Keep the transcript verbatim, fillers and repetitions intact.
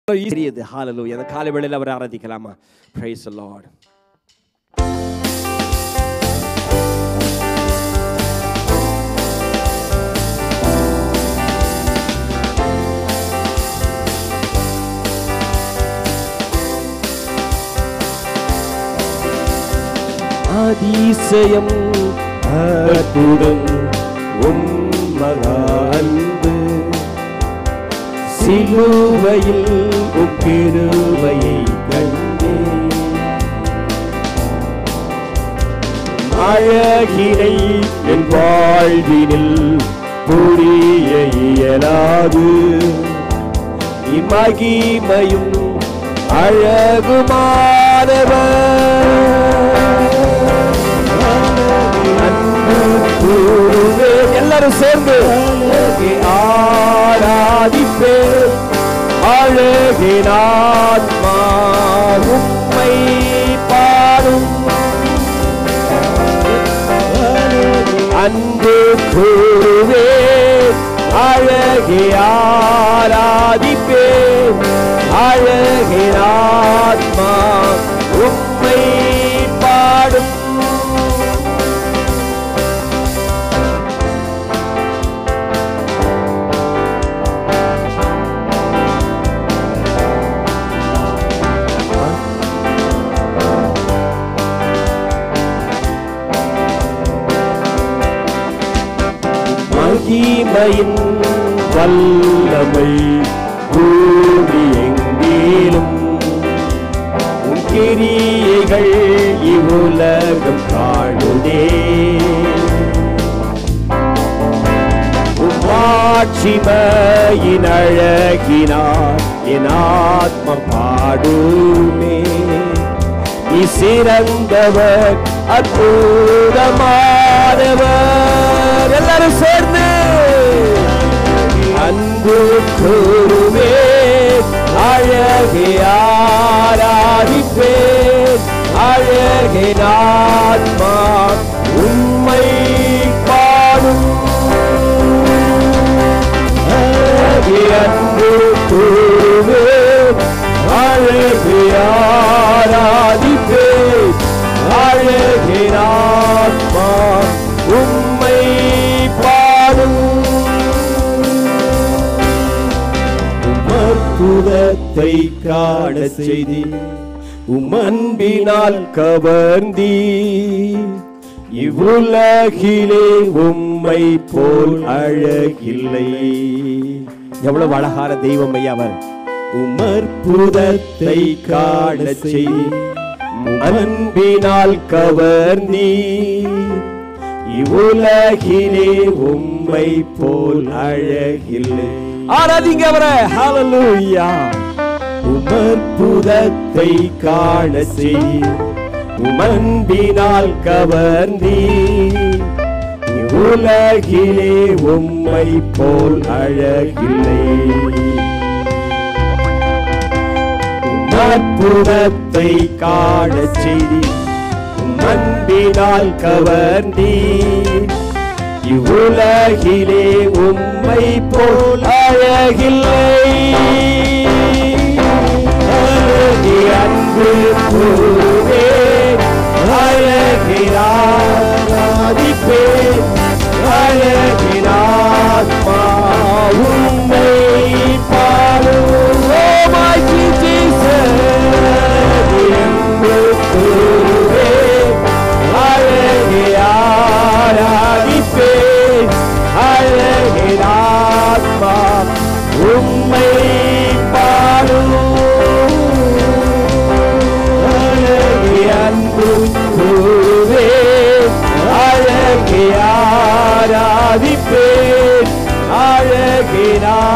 Hallelujah. The காலை வேளையில அவரை ஆராதிக்கலாமா? Praise the Lord. அதிசயம் அற்புதம் உம் மகா அன்பு சிலுவையில் உம் கிருபையை கண்டேன் அழகினை என் வாழ்வினில் புரிய இயலாது இம்மகிமையும் அழகுமானவர் எல்லாரும் சேர்ந்து ஆராதிப்பே அழகின் ஆத்மா உம்மை பாடும் அன்பு கூறுவே அழகி ஆராதிப்பே அழகின் ஆத்மா உம்மை பாடும் மகிமையின் வல்லமை பூமி எங்கிலும் உம் கிரியைகள் இவ்வுலகம் காணுதே உம் மாட்சிமையின் அழகினார் என் ஆத்மா பாடுமே நீ சிறந்தவர் அற்புதமானவர் எல்லாரும் சேர்ந்து அன்பு கூறுவே அழகே ஆராதிப்பே அழகின் ஆத்மா உம்மை பாடும் அன்பு கூறுவே அழகே ஆராதிப்பே அழகின் ஆத்மா உம்மை பாடும் அற்புதத்தை காண செய்தி உம் அன்பினால் கவர்ந்தி இவ்வுலகிலே உம்மை போல் அழகில்லை எவ்வளவு அழகான தெய்வம் ஐயா அவர் உம் அற்புதத்தை காண செய்தி அன்பினால் கவர்ந்தி இவ்வுலகிலே உம்மை போல் அழகில்லை ஆராதிங்க அவரை ஹல்லேலூயா உம் அற்புதத்தை காண செய் உம் அன்பினால் கவர்ந்தி இவ்வுலகிலே உம்மை போல் அழகில்லை அற்புதத்தை காண செய்தி உம் அன்பினால் கவர்ந்தி இவ்வுலகிலே உம்மை போல் அழகில்லை அழகி அன்பு கூறுவே அழகின் ஆராதிப்பே அழகின் ஆத்மா உம்மை பாடும் உம்மை பாடும் அழகி அன்பு கூறுவே அழகி ஆராதிப்பே அழகினா